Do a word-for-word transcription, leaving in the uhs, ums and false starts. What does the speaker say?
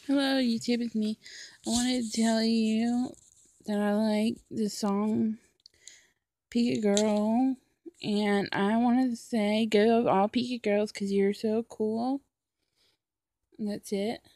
Hello, YouTube, it's me. I wanted to tell you that I like the song Pika Girl, and I wanted to say go all Pika Girls because you're so cool. And that's it.